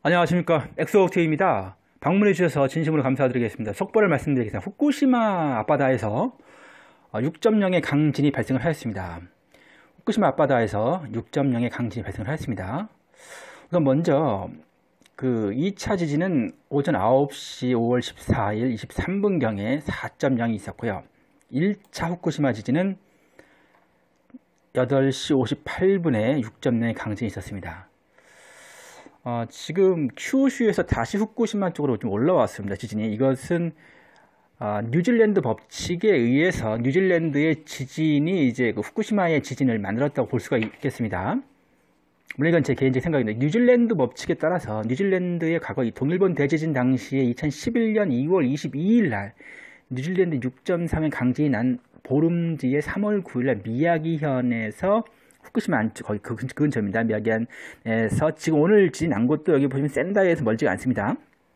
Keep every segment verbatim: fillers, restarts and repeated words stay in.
안녕하십니까, 엑소옥테입니다. 방문해 주셔서 진심으로 감사드리겠습니다. 속보를 말씀드리겠습니다. 후쿠시마 앞바다에서 육 점 영의 강진이 발생을 하였습니다. 후쿠시마 앞바다에서 육 점 영의 강진이 발생을 하였습니다. 우선 먼저 그 이 차 지진은 오전 아홉 시 오월 십사일 이십삼 분경에 사 점 영이 있었고요. 일 차 후쿠시마 지진은 여덟 시 오십팔 분에 육 점 영의 강진이 있었습니다. 어, 지금 큐슈에서 다시 후쿠시마 쪽으로 좀 올라왔습니다. 지진이. 이것은 어, 뉴질랜드 법칙에 의해서 뉴질랜드의 지진이 이제 그 후쿠시마의 지진을 만들었다고 볼 수가 있겠습니다. 물론 이건 제 개인적 생각인데, 뉴질랜드 법칙에 따라서 뉴질랜드의 과거 이 동일본 대지진 당시에 이천십일 년 이월 이십이일 날 뉴질랜드 육 점 삼의 강진이 난 보름 뒤에 삼월 구일 날 미야기현에서 후쿠시마 안쪽 거의 그 근처입니다. 미야기현에서 지금 오늘 지진 난 곳도 여기 보시면 센다이에서 멀지가 않습니다.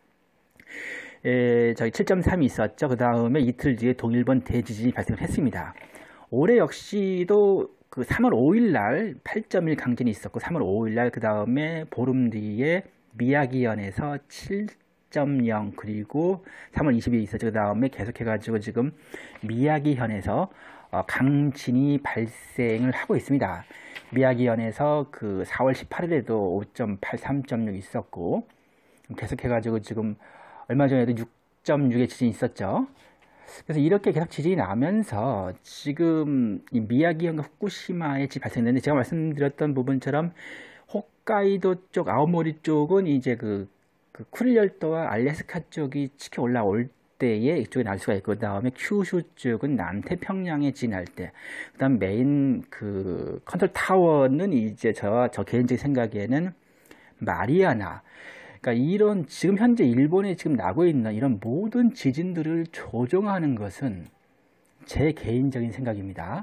에, 저희 칠 점 삼이 있었죠. 그 다음에 이틀 뒤에 동일본 대지진이 발생을 했습니다. 올해 역시도 그 삼월 오일 날 팔 점 일 강진이 있었고, 삼월 오일 날 그 다음에 보름 뒤에 미야기현에서 칠 점 영, 그리고 삼월 이십일 있었죠. 그 다음에 계속해가지고 지금 미야기현에서 어, 강진이 발생을 하고 있습니다. 미야기현에서 그 사월 십팔일에도 오 점 팔, 삼 점 육 있었고, 계속해가지고 지금 얼마 전에도 육 점 육의 지진이 있었죠. 그래서 이렇게 계속 지진이 나면서 지금 이 미야기현과 후쿠시마에 지진이 발생했는데, 제가 말씀드렸던 부분처럼 홋카이도 쪽, 아오모리 쪽은 이제 그, 그 쿠릴열도와 알래스카 쪽이 치켜 올라올 때에 이쪽에 날 수가 있고, 그 다음에 큐슈 쪽은 남태평양에 지날 때, 그 다음 메인 그 컨트롤 타워는 이제 저, 저 개인적인 생각에는 마리아나, 그러니까 이런 지금 현재 일본에 지금 나고 있는 이런 모든 지진들을 조종하는 것은 제 개인적인 생각입니다.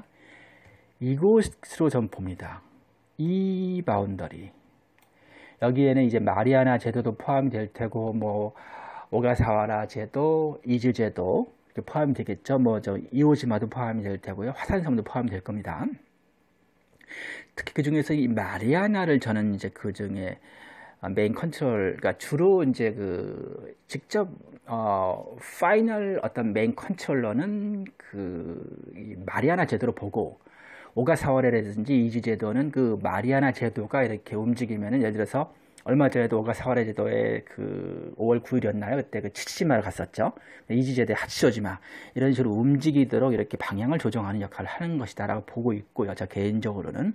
이곳으로 전 봅니다. 이 바운더리. 여기에는 이제 마리아나 제도도 포함이 될 테고, 뭐 오가사와라 제도, 이즈 제도 포함이 되겠죠. 뭐 저 이오지마도 포함이 될 테고요. 화산섬도 포함이 될 겁니다. 특히 그 중에서 이 마리아나를 저는 이제 그 중에 메인 컨트롤, 그러니까 주로 이제 그 직접 어 파이널 어떤 메인 컨트롤러는 그 마리아나 제도로 보고, 오가사와라라든지 이즈 제도는 그 마리아나 제도가 이렇게 움직이면은, 예를 들어서 얼마 전에도 오가사와라 제도에 그 오월 구일이었나요? 그때 그 치치지마를 갔었죠. 이즈 제도의 하치오지마, 이런 식으로 움직이도록 이렇게 방향을 조정하는 역할을 하는 것이다라고 보고 있고요. 저 개인적으로는.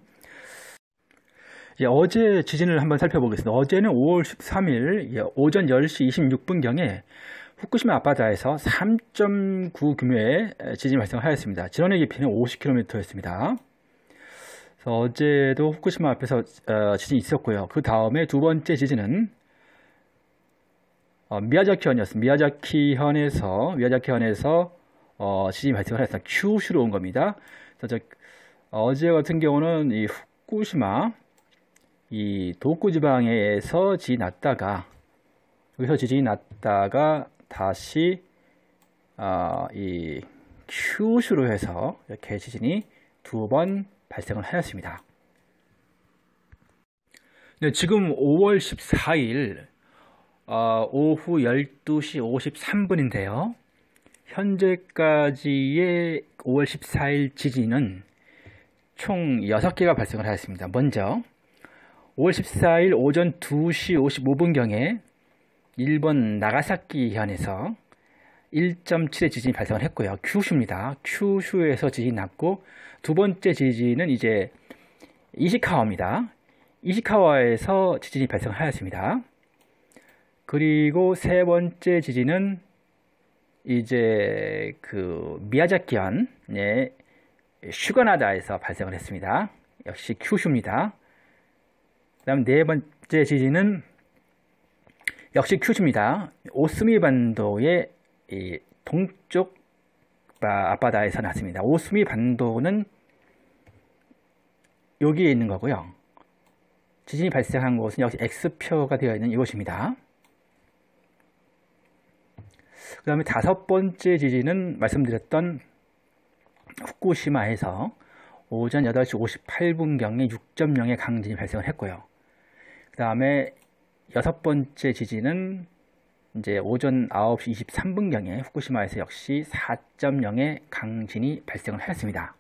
예, 어제 지진을 한번 살펴보겠습니다. 어제는 오월 십삼일 예, 오전 열 시 이십육 분경에 후쿠시마 앞바다에서 삼 점 구 규모의 지진이 발생하였습니다. 진원의 깊이는 오십 킬로미터였습니다. 그래서 어제도 후쿠시마 앞에서 어, 지진이 있었고요. 그 다음에 두 번째 지진은 어, 미야자키현이었습니다. 미야자키현에서 미야자키현에서 어, 지진이 발생을 했습니다. 큐슈로 온 겁니다. 그래서 저, 어제 같은 경우는 이 후쿠시마 이 도쿠 지방에서 지진이 났다가, 여기서 지진이 났다가 다시 어, 이 큐슈로 해서 이렇게 지진이 두 번 발생을 하였습니다. 네, 지금 오월 십사일 어, 오후 열두 시 오십삼 분인데요. 현재까지의 오월 십사일 지진은 총 여섯 개가 발생을 하였습니다. 먼저 오월 십사일 오전 두 시 오십오 분경에 일본 나가사키현에서 일 점 칠의 지진이 발생을 했고요. 큐슈입니다. 큐슈에서 지진이 났고, 두 번째 지진은 이제 이시카와입니다. 이시카와에서 지진이 발생을 하였습니다. 그리고 세 번째 지진은 이제 그 미야자키현의 슈가나다에서 발생을 했습니다. 역시 큐슈입니다. 그 다음 네 번째 지진은 역시 큐슈입니다. 오스미 반도의 이 동쪽 앞바다에서 났습니다. 오스미 반도는 여기에 있는 거고요. 지진이 발생한 곳은 역시 X표가 되어 있는 이곳입니다. 그 다음에 다섯 번째 지진은 말씀드렸던 후쿠시마에서 오전 여덟 시 오십팔 분경에 육 점 영의 강진이 발생을 했고요. 그 다음에 여섯 번째 지진은 이제 오전 아홉 시 이십삼 분경에 후쿠시마에서 역시 사 점 영의 강진이 발생을 하였습니다.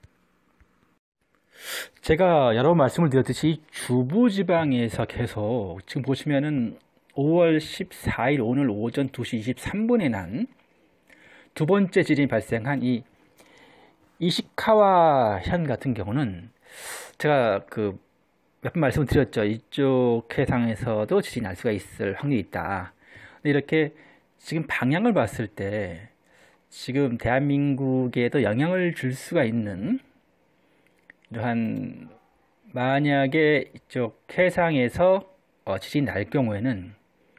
제가 여러 번 말씀을 드렸듯이 중부지방에서 계속 지금 보시면은 오월 십사일 오늘 오전 두 시 이십삼 분에 난 두 번째 지진이 발생한 이 이시카와현 같은 경우는 제가 그 몇 번 말씀을 드렸죠. 이쪽 해상에서도 지진이 날 수가 있을 확률이 있다. 근데 이렇게 지금 방향을 봤을 때 지금 대한민국에도 영향을 줄 수가 있는 이러한 만약에 이쪽 해상에서 어, 지진이 날 경우에는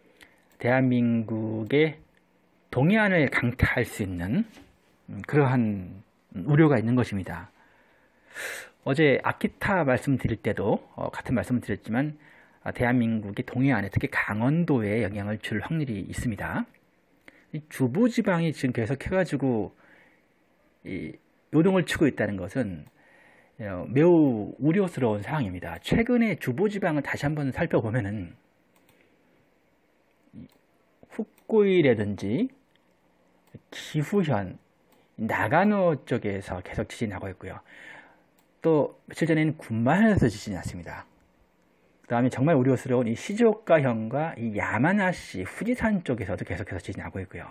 대한민국의 동해안을 강타할 수 있는 그러한 우려가 있는 것입니다. 어제 아키타 말씀드릴 때도 어, 같은 말씀을 드렸지만 어, 대한민국의 동해안에 특히 강원도에 영향을 줄 확률이 있습니다. 이 중부지방이 지금 계속 해가지고 이 요동을 치고 있다는 것은 어, 매우 우려스러운 상황입니다. 최근에 중부지방을 다시 한번 살펴보면은 후쿠이라든지 기후현, 나가노 쪽에서 계속 지진이 나고 있고요. 또 며칠 전에는 군마현에서 지진이 났습니다. 그 다음에 정말 우려스러운 이 시즈오카현과 이 야마나시, 후지산 쪽에서도 계속해서 지진이 나고 있고요.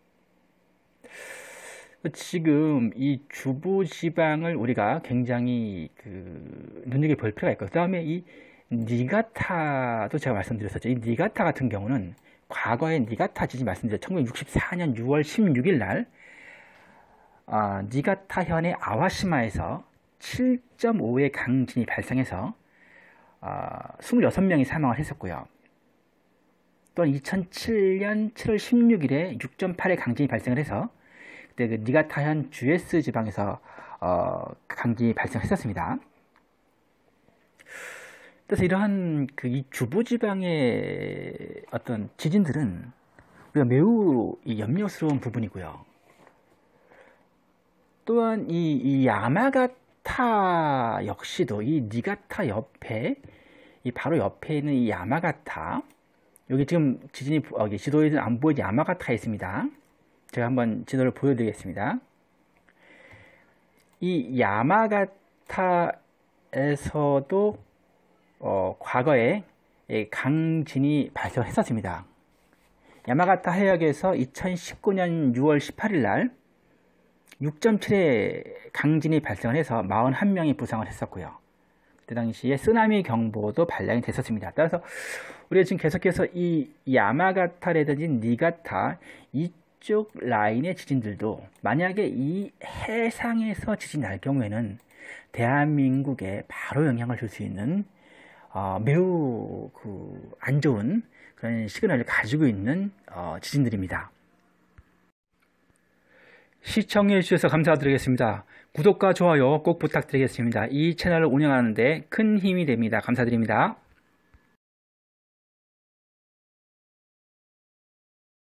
지금 이 중부지방을 우리가 굉장히 그 눈여겨볼 필요가 있고, 그 다음에 이 니가타도 제가 말씀드렸었죠. 이 니가타 같은 경우는 과거에 니가타 지진 말씀드렸죠. 천구백육십사년 유월 십육일 날 아, 니가타현의 아와시마에서 칠 점 오의 강진이 발생해서 아, 이십육 명이 사망을 했었고요. 또한 이천칠년 칠월 십육일에 육 점 팔의 강진이 발생을 해서 그때 그 니가타현 주에스 지방에서 어, 강진이 발생했었습니다. 그래서 이러한 그 이 중부지방의 어떤 지진들은 우리가 매우 이 염려스러운 부분이고요. 또한 이, 이 야마가타 역시도 이 니가타 옆에 이 바로 옆에 있는 이 야마가타, 여기 지금 지진이 여기 지도에는 안 보이지 야마가타에 있습니다. 제가 한번 지도를 보여드리겠습니다. 이 야마가타에서도 어, 과거에 강진이 발생했었습니다. 야마가타 해역에서 이천십구년 유월 십팔일 날 육 점 칠의 강진이 발생을 해서 사십일 명이 부상을 했었고요. 그때 당시에 쓰나미 경보도 발령이 됐었습니다. 따라서 우리가 지금 계속해서 이 야마가타라든지 니가타 이쪽 라인의 지진들도 만약에 이 해상에서 지진이 날 경우에는 대한민국에 바로 영향을 줄 수 있는 어, 매우 그 안 좋은 그런 시그널을 가지고 있는 어, 지진들입니다. 시청해 주셔서 감사드리겠습니다. 구독과 좋아요 꼭 부탁드리겠습니다. 이 채널을 운영하는 데 큰 힘이 됩니다. 감사드립니다.